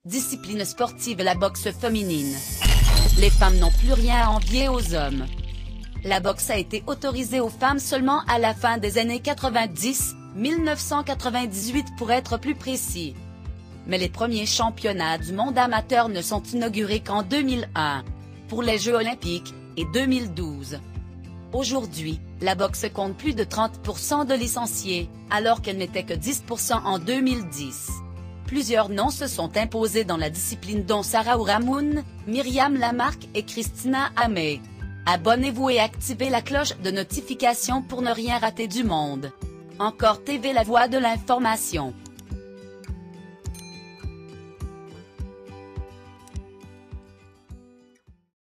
Discipline sportive, la boxe féminine. Les femmes n'ont plus rien à envier aux hommes. La boxe a été autorisée aux femmes seulement à la fin des années 90, 1998 pour être plus précis. Mais les premiers championnats du monde amateur ne sont inaugurés qu'en 2001, pour les Jeux olympiques, et 2012. Aujourd'hui, la boxe compte plus de 30% de licenciés, alors qu'elle n'était que 10% en 2010. Plusieurs noms se sont imposés dans la discipline dont Sarah Ouramoun, Myriam Lamarque et Christina Hamé. Abonnez-vous et activez la cloche de notification pour ne rien rater du monde. Encore TV, la voix de l'information.